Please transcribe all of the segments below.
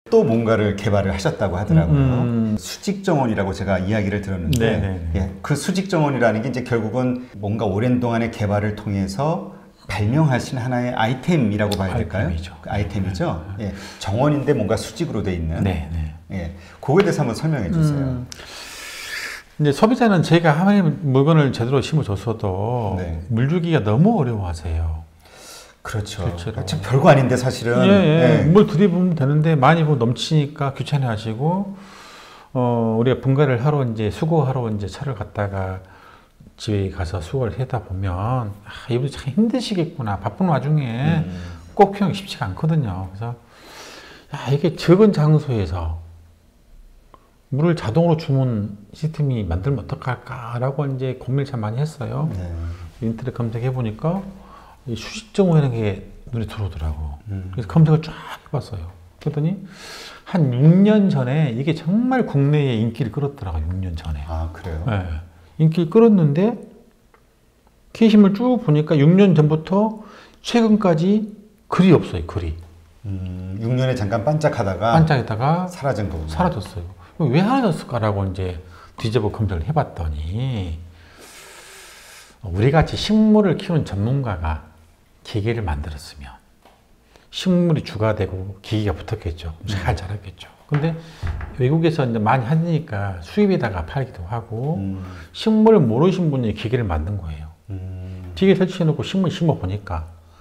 또 뭔가를 개발을 하셨다고 하더라고요. 수직 정원이라고 제가 이야기를 들었는데, 예, 그 수직 정원이라는 게 이제 결국은 뭔가 오랜 동안의 개발을 통해서 발명하신 하나의 아이템이라고 봐야 될까요? 아이템이죠. 아이템이죠. 예, 정원인데 뭔가 수직으로 돼 있는. 네. 예, 그거에 대해서 한번 설명해 주세요. 이제 소비자는 제가 아무리 물건을 제대로 심어줬어도 네. 물 주기가 너무 어려워하세요. 그렇죠. 실제로. 참 별거 아닌데 사실은. 예. 물 들이부으면 되는데 많이 넘치니까 귀찮아하시고, 우리가 분가를 하러 이제 수거하러 이제 차를 갖다가 집에 가서 수거를 하다 보면 이분이 참 힘드시겠구나. 바쁜 와중에 꼭 필요하기 쉽지가 않거든요. 그래서 이게 적은 장소에서 물을 자동으로 주문 시스템이 만들면 어떡할까라고 이제 고민을 참 많이 했어요. 네. 인터넷 검색해 보니까 이 수직정원이라는 게 눈에 들어오더라고. 그래서 검색을 쫙 해봤어요. 그랬더니 한 6년 전에 이게 정말 국내에 인기를 끌었더라고요. 6년 전에. 아, 그래요? 네. 인기를 끌었는데 게시물 쭉 보니까 6년 전부터 최근까지 글이 없어요. 글이. 6년에 잠깐 반짝하다가 반짝이다가 사라진 거군요. 사라졌어요. 왜 사라졌을까라고 이제 뒤집어 검색을 해봤더니 우리 같이 식물을 키우는 전문가가 기계를 만들었으면 식물이 주가 되고 기계가 붙었겠죠. 잘 자랐겠죠. 근데 외국에서 이제 많이 하니까 수입에다가 팔기도 하고 식물을 모르신 분이 기계를 만든 거예요. 기계 설치해놓고 식물 심어보니까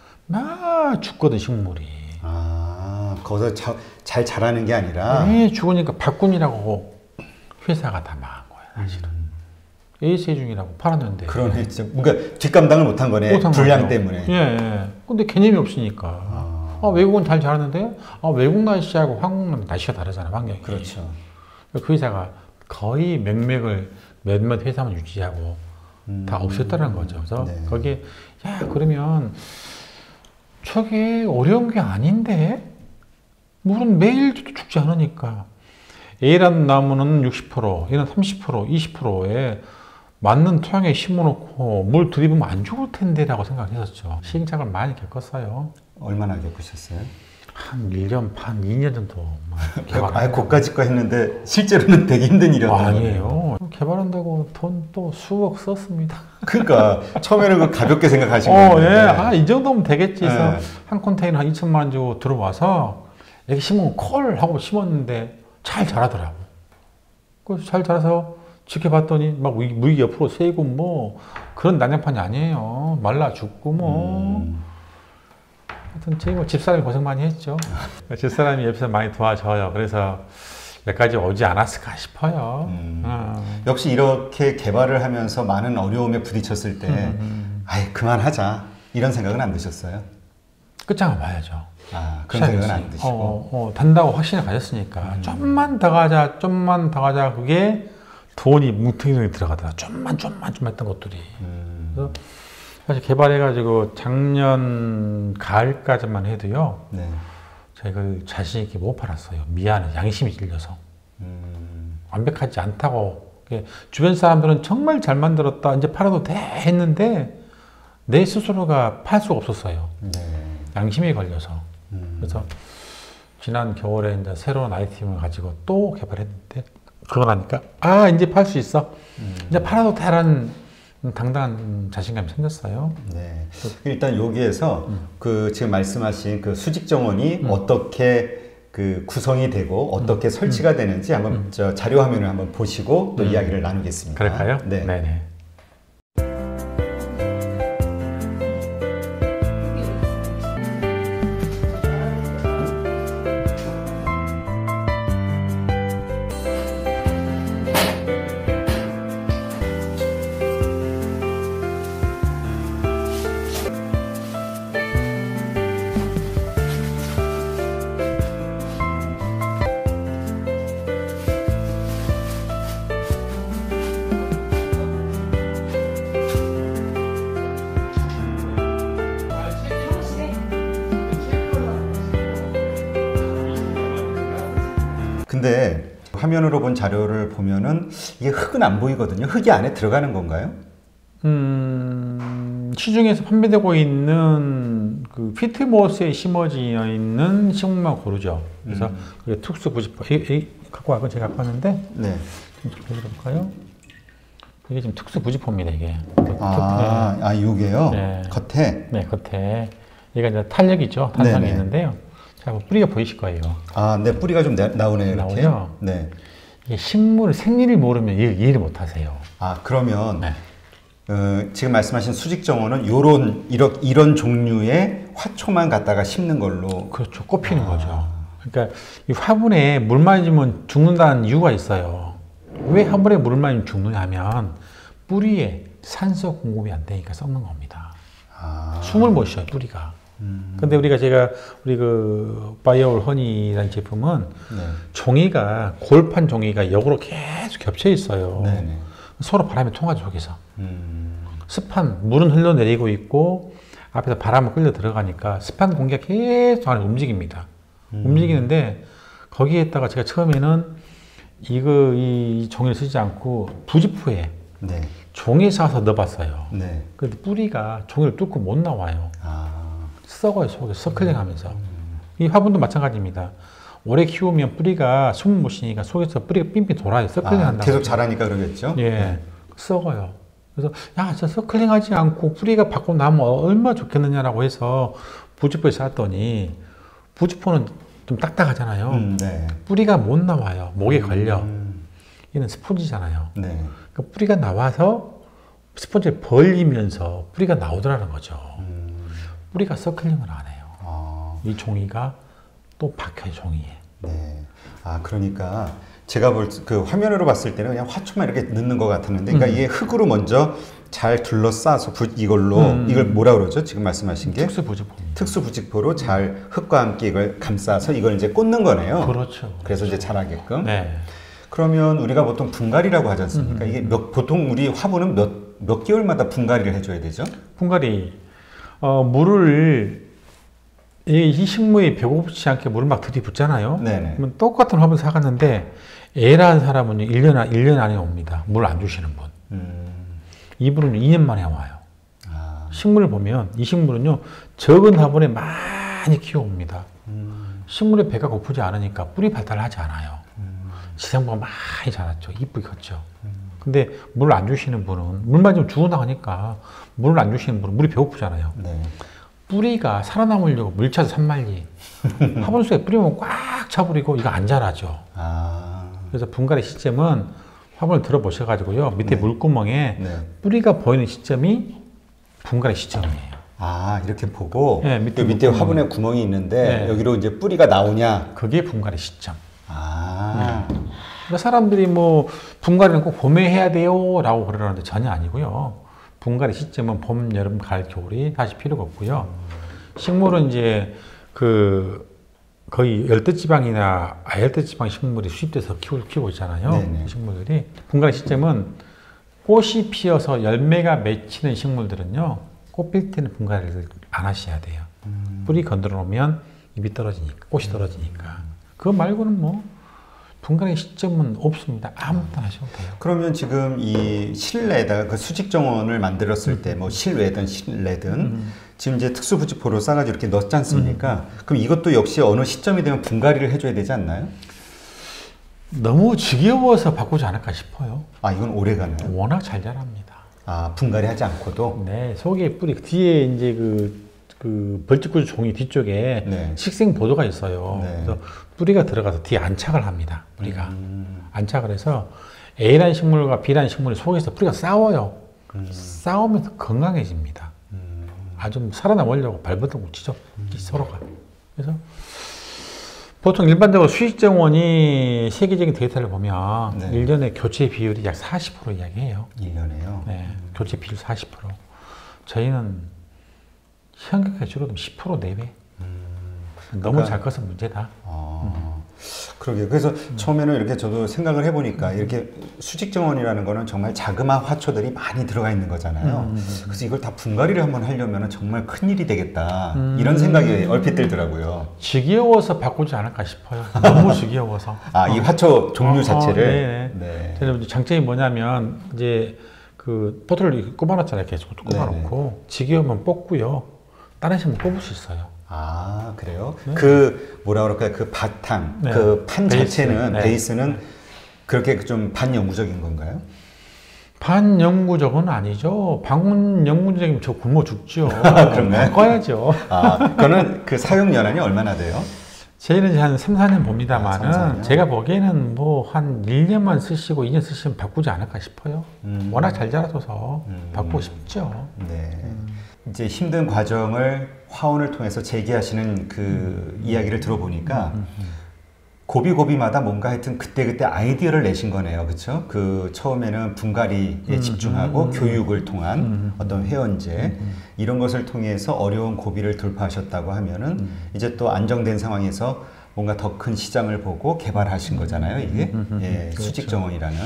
막 죽거든 식물이. 아, 거기서 잘 자라는 게 아니라. 네, 죽으니까 박군이라고 회사가 다 망한 거예요. 사실은. A세중이라고 팔았는데. 그러네. 그러니까 뒷감당을 못한 거네. 불량 때문에. 예. 근데 개념이 없으니까. 외국은 잘 자랐는데, 외국 날씨하고 한국 날씨가 다르잖아요, 환경이. 그렇죠. 그 회사가 거의 맥락을 몇몇 회사만 유지하고 다 없앴다는 거죠. 그래서 네. 거기에, 그러면 저게 어려운 게 아닌데? 물은 매일 죽지 않으니까. A라는 나무는 60%, 얘는 30%, 20%에 맞는 토양에 심어놓고 물 들이부면 안 죽을 텐데라고 생각했었죠. 시행착오를 많이 겪었어요. 얼마나 겪으셨어요? 한 1년 반, 2년 정도. 고까짓 거 했는데 실제로는 되게 힘든 일이었던 거예요. 아니에요. 개발한다고 돈 또 수억 썼습니다. 그러니까 처음에는 그 가볍게 생각하신 거예요. 이 정도면 되겠지 해서 네. 한 컨테이너 한 2천만 원 주고 들어와서 이렇게 심으면 콜 하고 심었는데 잘 자라더라고. 그래서 잘 자라서 지켜봤더니 막 무기 옆으로 새고 뭐 그런 난장판이 아니에요. 말라 죽고 뭐. 하여튼 저희 뭐 집사람이 고생 많이 했죠. 집사람이 옆에서 많이 도와줘요. 그래서 여기까지 오지 않았을까 싶어요. 역시 이렇게 개발을 하면서 많은 어려움에 부딪혔을 때 아예 그만하자 이런 생각은 안 드셨어요? 끝장을 봐야죠. 그런 생각은 안 드시고 단다고 확신을 가졌으니까 좀만 더 가자, 좀만 더 가자. 그게 돈이 뭉텅이 들어가더라. 좀만 했던 것들이. 그래서 사실 개발해가지고 작년 가을까지만 해도요. 네. 제가 자신 있게 못 팔았어요. 미안해, 양심이 찔려서. 완벽하지 않다고. 주변 사람들은 정말 잘 만들었다, 이제 팔아도 돼 했는데 내 스스로가 팔 수가 없었어요. 네. 양심에 걸려서. 그래서 지난 겨울에 이제 새로운 아이템을 가지고 또 개발했는데 그걸 하니까 이제 팔 수 있어. 이제 팔아도 되라는 당당한 자신감이 생겼어요. 네. 일단 여기에서 그 지금 말씀하신 그 수직 정원이 어떻게 그 구성이 되고 어떻게 설치가 되는지 한번 저 자료 화면을 한번 보시고 또 이야기를 나누겠습니다. 그럴까요? 네. 네네. 근데 화면으로 본 자료를 보면은 이게 흙은 안 보이거든요. 흙이 안에 들어가는 건가요? 시중에서 판매되고 있는 그 피트모스에 심어져 있는 식물만 고르죠. 그래서 그게 특수 부직포 갖고 왔고 제가 갖고 왔는데 네. 좀 보여드릴까요? 이게 지금 특수 부직포입니다. 이게. 요게요? 네. 겉에? 네, 겉에. 얘가 이제 탄력이죠. 탄성이 네네. 있는데요. 자, 뿌리가 보이실 거예요. 네, 뿌리가 좀 나오네요. 이렇게. 나오죠? 네. 이게 식물 생리를 모르면 이해를 못 하세요. 그러면 네. 지금 말씀하신 수직정원은 이런 종류의 화초만 갖다가 심는 걸로. 그렇죠. 꼽히는 거죠. 그러니까 이 화분에 물 맞으면 죽는다는 이유가 있어요. 왜 화분에 물 맞으면 죽느냐 하면 뿌리에 산소 공급이 안 되니까 썩는 겁니다. 숨을 못 쉬어요, 뿌리가. 근데 우리 그 바이오올 허니라는 제품은 네. 종이가 골판 종이가 역으로 계속 겹쳐 있어요. 네네. 서로 바람이 통하죠, 속에서. 습한 물은 흘러내리고 있고 앞에서 바람을 끌려 들어가니까 습한 공기가 계속 안에 움직입니다. 움직이는데 거기에다가 제가 처음에는 이 종이를 쓰지 않고 부직포에 네. 종이 싸서 넣어봤어요. 네. 근데 뿌리가 종이를 뚫고 못 나와요. 썩어요, 속에서 서클링하면서. 이 화분도 마찬가지입니다. 오래 키우면 뿌리가 숨을 못 쉬니까 속에서 뿌리가 삥삥 돌아요. 서클링 한다고. 계속 자라니까 그러겠죠? 예, 썩어요. 그래서 저 서클링하지 않고 뿌리가 밖으로 나면 얼마나 좋겠느냐라고 해서 부직포에 쌌더니 부직포는 좀 딱딱하잖아요. 네. 뿌리가 못 나와요. 목에 걸려. 얘는 스폰지잖아요. 네. 그러니까 뿌리가 나와서 스폰지를 벌리면서 뿌리가 나오더라는 거죠. 뿌리가 서클링을 안 해요. 이 종이가 또 박혀요, 종이에. 네. 그러니까 제가 그 화면으로 봤을 때는 그냥 화초만 이렇게 넣는 것 같았는데, 그러니까 이게 흙으로 먼저 잘 둘러싸서 이걸 뭐라 그러죠? 지금 말씀하신 게 특수 부직포로 잘 흙과 함께 이걸 감싸서 이걸 이제 꽂는 거네요. 그렇죠. 그래서 이제 자라게끔. 네. 그러면 우리가 보통 분갈이라고 하지 않습니까? 이게 보통 우리 화분은 몇 개월마다 분갈이를 해줘야 되죠? 분갈이 물을 이 식물이 배고프지 않게 물을 막 들이붓잖아요. 네네. 그러면 똑같은 화분 사갔는데 애라는 사람은 1년 안에 옵니다. 물 안 주시는 분. 이분은 2년 만에 와요. 식물을 보면 이 식물은요 적은 화분에 많이 키워옵니다. 식물의 배가 고프지 않으니까 뿌리 발달하지 않아요. 지상보가 많이 자랐죠. 이쁘게 컸죠. 근데 물을 안 주시는 분은 물만 좀 주고 나가니까 물을 안 주시는 분은 물이 배고프잖아요. 네. 뿌리가 살아남으려고 물 차서 산말리 화분 속에 뿌리면 꽉 차버리고 이거 안 자라죠. 그래서 분갈이 시점은 화분을 들어보셔가지고요 밑에 물구멍에 뿌리가 보이는 시점이 분갈이 시점이에요. 이렇게 보고 네, 밑에 화분에 구멍이 있는데 여기로 이제 뿌리가 나오냐? 그게 분갈이 시점. 그러니까 사람들이 뭐 분갈이는 꼭 봄에 해야 돼요 라고 그러는데 전혀 아니고요. 분갈이 시점은 봄, 여름, 가을, 겨울이 사실 필요가 없고요. 식물은 이제 거의 열대지방이나 아열대지방 식물이 수입돼서 키우고 있잖아요. 그 식물들이. 분갈이 시점은 꽃이 피어서 열매가 맺히는 식물들은요. 꽃 필 때는 분갈이를 안 하셔야 돼요. 뿌리 건드려 놓으면 잎이 떨어지니까, 꽃이 떨어지니까. 그거 말고는 뭐 분갈이 시점은 없습니다. 아무 때나 하셔도 돼요. 그러면 지금 이 실내에다가 그 수직 정원을 만들었을 때 뭐 실외든 실내든 지금 이제 특수 부직포로 싸가지고 이렇게 넣지 않습니까? 그럼 이것도 역시 어느 시점이 되면 분갈이를 해줘야 되지 않나요? 너무 지겨워서 바꾸지 않을까 싶어요. 이건 오래 가나요? 워낙 잘 자랍니다. 분갈이 하지 않고도? 네, 속에 뿌리 뒤에 이제 그 벌집구조 종이 뒤쪽에 식생 보도가 있어요. 그래서 뿌리가 들어가서 뒤에 안착을 합니다. 뿌리가 안착을 해서 A라는 식물과 B라는 식물이 속에서 뿌리가 싸워요. 싸우면서 건강해집니다. 아주 살아남으려고 발버둥 묻히죠. 서로가. 그래서 보통 일반적으로 수익정원이 세계적인 데이터를 보면 1년에 교체 비율이 약 40% 이야기해요. 1년에요? 네, 교체 비율 40%. 저희는 현격하게 줄어도 10% 내외. 너무 잘 커서 문제다. 그러게요. 그래서 처음에는 이렇게 저도 생각을 해보니까 이렇게 수직정원이라는 거는 정말 자그마한 화초들이 많이 들어가 있는 거잖아요. 그래서 이걸 다 분갈이를 한번 하려면 정말 큰일이 되겠다. 이런 생각이 얼핏 들더라고요. 지겨워서 바꾸지 않을까 싶어요. 너무 지겨워서. 이 화초 종류 자체를? 네. 장점이 뭐냐면, 이제 그 포트를 이렇게 꼽아놨잖아요. 계속 꼽아놓고 지겨우면 뽑고요. 다른 식으로 뽑을 수 있어요. 아, 그래요? 네. 그 뭐라 그럴까요? 그 바탕, 네. 그 판 자체는 네. 베이스는 그렇게 좀 반영구적인 건가요? 반영구적은 아니죠. 반영구적이면 저 굶어 죽죠. 그런가요? 바꿔야죠. 아, 그거는 그 사용 연한이 얼마나 돼요? 저희는 한 3, 4년 봅니다만은 제가 보기에는 뭐 한 1년만 쓰시고 2년 쓰시면 바꾸지 않을까 싶어요. 워낙 잘 자라줘서 바꾸고 싶죠. 네. 이제 힘든 과정을 화원을 통해서 제기하시는 그 이야기를 들어보니까 고비고비마다 뭔가 하여튼 그때그때 아이디어를 내신 거네요. 그렇죠? 그 처음에는 분갈이에 집중하고 교육을 통한 어떤 회원제 이런 것을 통해서 어려운 고비를 돌파하셨다고 하면은 이제 또 안정된 상황에서 뭔가 더 큰 시장을 보고 개발하신 거잖아요. 이게 예, 그렇죠. 수직 정원이라는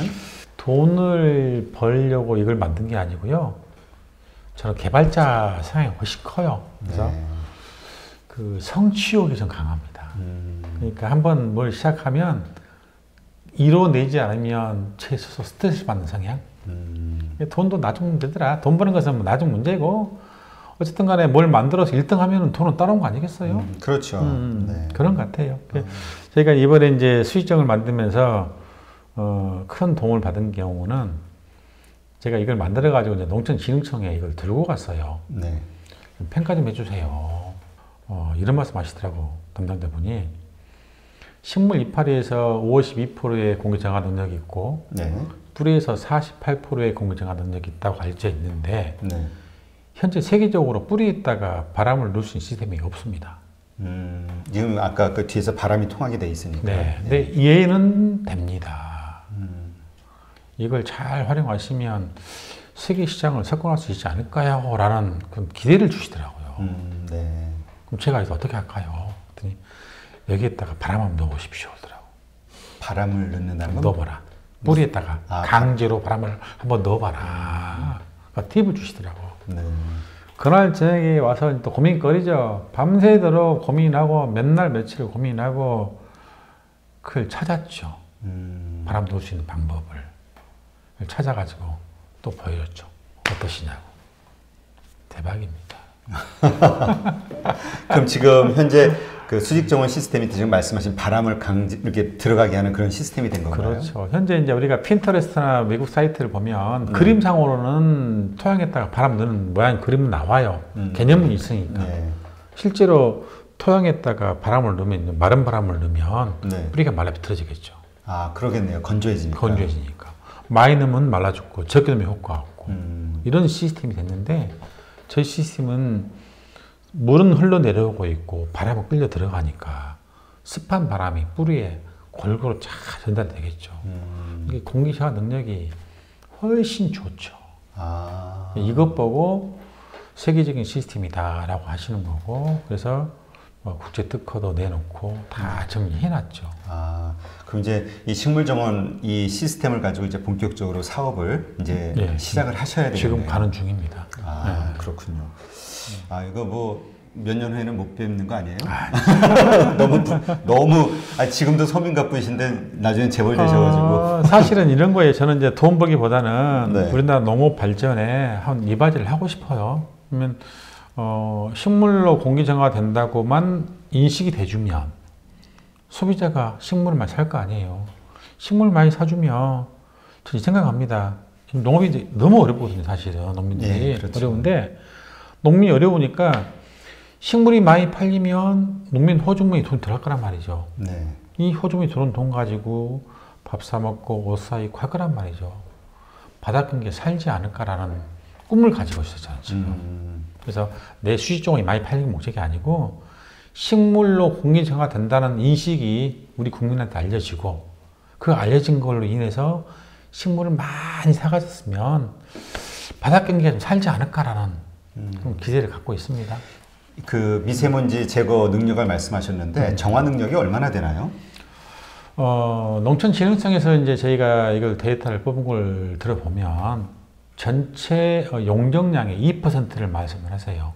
돈을 벌려고 이걸 만든 게 아니고요. 저는 개발자 성향이 훨씬 커요. 그래서 네. 그 성취욕이 좀 강합니다. 그러니까 한번 뭘 시작하면 이뤄내지 않으면 제 스스로 스트레스 받는 성향. 돈도 나중 되더라. 돈 버는 것은 뭐 나중 문제고 어쨌든 간에 뭘 만들어서 1등 하면 돈은 따라온 거 아니겠어요? 그렇죠. 네. 그런 것 같아요. 저희가 이번에 이제 수익정을 만들면서 큰 도움을 받은 경우는 제가 이걸 만들어가지고 이제 농촌진흥청에 이걸 들고 갔어요. 네. 평가 좀 해주세요. 이런 말씀 하시더라고, 담당자분이. 식물 이파리에서 52%의 공기 정화 능력이 있고, 네. 뿌리에서 48%의 공기 정화 능력이 있다고 알려져 있는데, 네. 현재 세계적으로 뿌리에다가 바람을 넣을 수 있는 시스템이 없습니다. 지금 아까 그 뒤에서 바람이 통하게 돼 있으니까. 네. 근데 얘는 됩니다. 이걸 잘 활용하시면 세계 시장을 석권할 수 있지 않을까요? 라는 그런 기대를 주시더라고요. 네. 그럼 제가 그래서 어떻게 할까요? 그랬더니 여기에다가 바람 한번 넣어보십시오. 그러더라고요. 바람을 넣는다는 건? 넣어봐라. 뿌리에다가 강제로 바람을 한번 넣어봐라. 그러니까 팁을 주시더라고요. 네. 그날 저녁에 와서 또 고민거리죠. 밤새도록 고민하고 맨날 며칠 고민하고 그걸 찾았죠. 바람 넣을 수 있는 방법을. 찾아가지고 또 보여줬죠. 어떠시냐고. 대박입니다. 그럼 지금 현재 그 수직 정원 시스템이 지금 말씀하신 바람을 이렇게 들어가게 하는 그런 시스템이 된 건가요? 그렇죠. 현재 이제 우리가 핀터레스트나 외국 사이트를 보면 그림상으로는 토양에다가 바람 넣는 모양 그림은 나와요. 개념은 있으니까. 네. 실제로 토양에다가 바람을 넣으면, 마른 바람을 넣으면 네. 뿌리가 말라 비틀어지겠죠. 아, 그러겠네요. 건조해지니까. 건조해지니까. 많이 넣으면 말라 죽고 적게 넣으면 효과가 없고 이런 시스템이 됐는데 저희 시스템은 물은 흘러내려오고 있고 바람은 끌려 들어가니까 습한 바람이 뿌리에 골고루 잘 전달이 되겠죠. 이게 공기 정화 능력이 훨씬 좋죠. 아. 이것 보고 세계적인 시스템이다라고 하시는 거고 그래서 국제 특허도 내놓고 다 정리해놨죠. 아, 그럼 이제 이 식물정원 이 시스템을 가지고 이제 본격적으로 사업을 이제 네, 시작을 하셔야 되겠네요. 지금 가는 중입니다. 아, 네. 그렇군요. 아, 이거 뭐 몇 년 후에는 못 뵙는 거 아니에요? 너무 지금도 서민 가쁘신데 나중에 재벌 되셔가지고. 사실은 이런 거에 저는 이제 돈 벌기보다는 네. 우리나라 농업 발전에 한 이바지를 하고 싶어요. 그러면 식물로 공기 정화가 된다고만 인식이 돼주면 소비자가 식물을 많이 살 거 아니에요. 식물을 많이 사주면 저는 생각합니다. 농업이 너무 어렵거든요, 사실은. 농민들이. 네, 그렇죠. 어려운데 농민이 어려우니까 식물이 많이 팔리면 농민 호주머니 돈 들어갈 거란 말이죠. 네. 이 호주머니 들어온 돈 가지고 밥 사 먹고 옷 사 입고 할 거란 말이죠. 바닥근개 살지 않을까라는 꿈을 가지고 있었잖아요, 지금. 그래서 내 수익종이 많이 팔리는 목적이 아니고 식물로 공기 정화가 된다는 인식이 우리 국민한테 알려지고 그 알려진 걸로 인해서 식물을 많이 사가졌으면 바닥경기가 좀 살지 않을까라는 기대를 갖고 있습니다. 그 미세먼지 제거 능력을 말씀하셨는데 정화 능력이 얼마나 되나요? 농촌진흥청에서 이제 저희가 이걸 데이터를 뽑은 걸 들어보면 전체 용적량의 2%를 말씀을 하세요.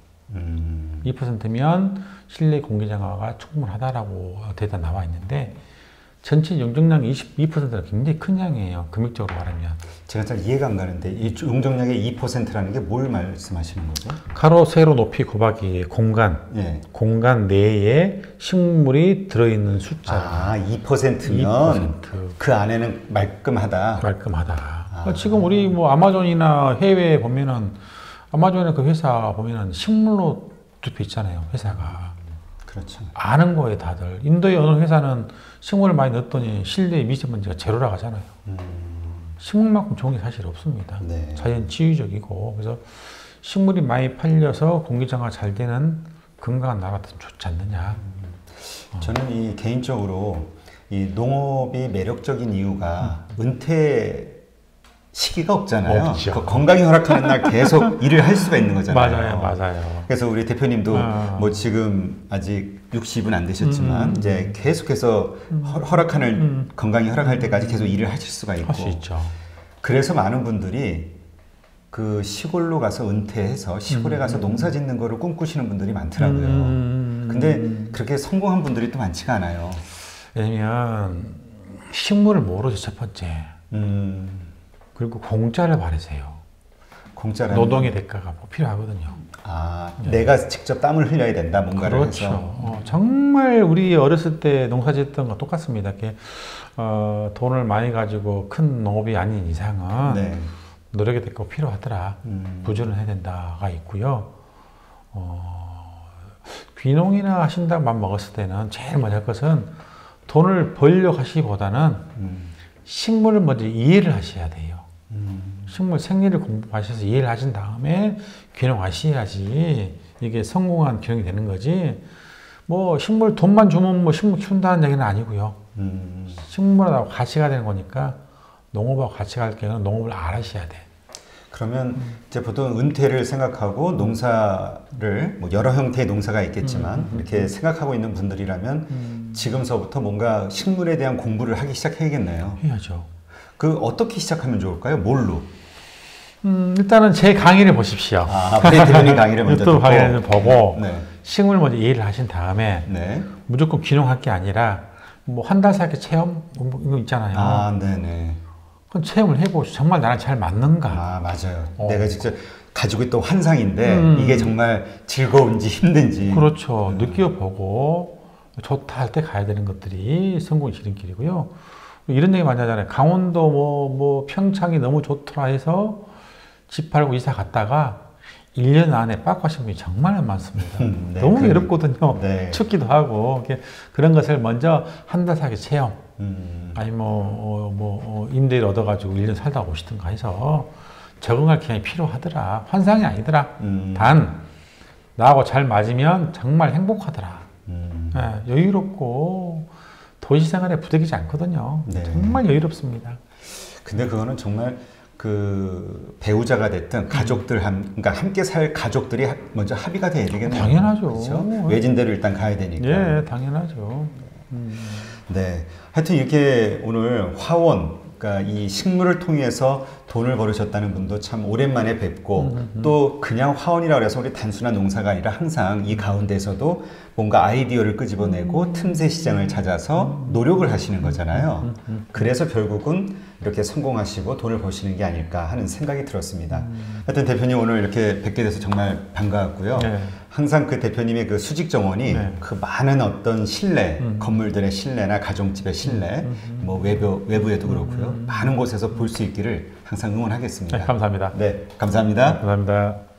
2%면 실내 공기 정화가 충분하다라고 데이터 나와 있는데 전체 용적량의 22%가 굉장히 큰 양이에요. 금액적으로 말하면. 제가 잘 이해가 안 가는데 이 용적량의 2%라는 게 뭘 말씀하시는 거죠? 가로, 세로, 높이, 곱하기 공간. 예. 공간 내에 식물이 들어있는 숫자. 아, 2%면 2%. 그 안에는 말끔하다. 말끔하다. 지금 우리 뭐 아마존이나 해외에 보면은 아마존의 그 회사 보면은 식물로 덮여 있잖아요. 회사가. 그렇죠. 아는 거예요, 다들. 인도의 어느 회사는 식물을 많이 넣었더니 실내 미세먼지가 제로라고 하잖아요. 식물만큼 좋은 게 사실 없습니다. 네. 자연 치유적이고. 그래서 식물이 많이 팔려서 공기정화가 잘 되는 건강한 나라가 더 좋지 않느냐. 저는 이 개인적으로 이 농업이 매력적인 이유가 은퇴 시기가 없잖아요. 그 건강이 허락하는 날 계속 일을 할 수가 있는 거잖아요. 맞아요. 그래서 우리 대표님도 뭐 지금 아직 60은 안 되셨지만 이제 계속해서 허락하는 건강이 허락할 때까지 계속 일을 하실 수가 있고. 할 수 있죠. 그래서 많은 분들이 그 시골로 가서 은퇴해서 시골에 가서 농사 짓는 거를 꿈꾸시는 분들이 많더라고요. 근데 그렇게 성공한 분들이 또 많지가 않아요. 왜냐면 식물을 모르죠, 첫 번째. 그리고 공짜를 바라세요. 공짜라는 노동의 대가가 필요하거든요. 아, 내가 직접 땀을 흘려야 된다, 뭔가를 그렇죠. 해서. 정말 우리 어렸을 때 농사 짓던 거 똑같습니다. 이렇게 돈을 많이 가지고 큰 농업이 아닌 이상은 네. 노력의 대가가 필요하더라. 부지런해야 해야 된다가 있고요. 귀농이나 하신다고 맘 먹었을 때는 제일 먼저 할 것은 돈을 벌려고 하시기보다는 식물을 먼저 이해를 하셔야 돼요. 식물 생리를 공부하셔서 이해를 하신 다음에 귀농하셔야지 이게 성공한 귀농이 되는 거지. 뭐 식물 돈만 주면 뭐 식물 키운다는 얘기는 아니고요. 식물하고 같이 가야 되는 거니까 농업하고 같이 갈 경우는 농업을 알아셔야 돼. 그러면 이제 보통 은퇴를 생각하고 농사를 뭐 여러 형태의 농사가 있겠지만 이렇게 생각하고 있는 분들이라면 지금서부터 뭔가 식물에 대한 공부를 하기 시작해야겠네요. 해야죠. 그 어떻게 시작하면 좋을까요? 뭘로? 일단은 제 강의를 보십시오. 아, 대표님 강의를 먼저 유튜브 강의를 보고 네. 식물 먼저 이해를 하신 다음에 네. 무조건 귀농할 게 아니라 뭐 한 달 살기 체험 이거 있잖아요. 아, 네네. 그건 체험을 해보시죠. 정말 나랑 잘 맞는가. 아, 맞아요. 내가 직접 가지고 있던 환상인데 이게 정말 즐거운지 힘든지. 그렇죠. 느껴보고 좋다 할 때 가야 되는 것들이 성공의 지름길이고요. 이런 얘기 많이 하잖아요. 강원도 뭐 평창이 너무 좋더라 해서 집 팔고 이사 갔다가 1년 안에 빠꾸하신 분이 정말 많습니다. 네, 너무 외롭거든요. 네. 춥기도 하고 그런 것을 먼저 한 달 살기 체험 아니 임대를 얻어가지고 1년 살다 오시든가 해서 적응할 기간이 필요하더라. 환상이 아니더라. 단 나하고 잘 맞으면 정말 행복하더라. 네, 여유롭고 도시 생활에 부대끼지 않거든요. 네. 정말 여유롭습니다. 근데 그거는 정말 그 배우자가 됐든 가족들 그러니까 함께 살 가족들이 먼저 합의가 돼야 되겠네요. 당연하죠. 그렇죠? 외진대로 일단 가야 되니까. 예, 당연하죠. 네, 하여튼 이렇게 오늘 화원, 그러니까 이 식물을 통해서 돈을 벌으셨다는 분도 참 오랜만에 뵙고 또 그냥 화원이라고 해서 우리 단순한 농사가 아니라 항상 이 가운데서도 뭔가 아이디어를 끄집어내고 틈새 시장을 찾아서 노력을 하시는 거잖아요. 그래서 결국은 이렇게 성공하시고 돈을 버시는 게 아닐까 하는 생각이 들었습니다. 하여튼 대표님 오늘 이렇게 뵙게 돼서 정말 반가웠고요. 네. 항상 그 대표님의 그 수직 정원이 네. 그 많은 어떤 실내, 건물들의 실내나 가정집의 실내, 뭐 외부에도 그렇고요. 많은 곳에서 볼 수 있기를 항상 응원하겠습니다. 네, 감사합니다. 네, 감사합니다. 감사합니다.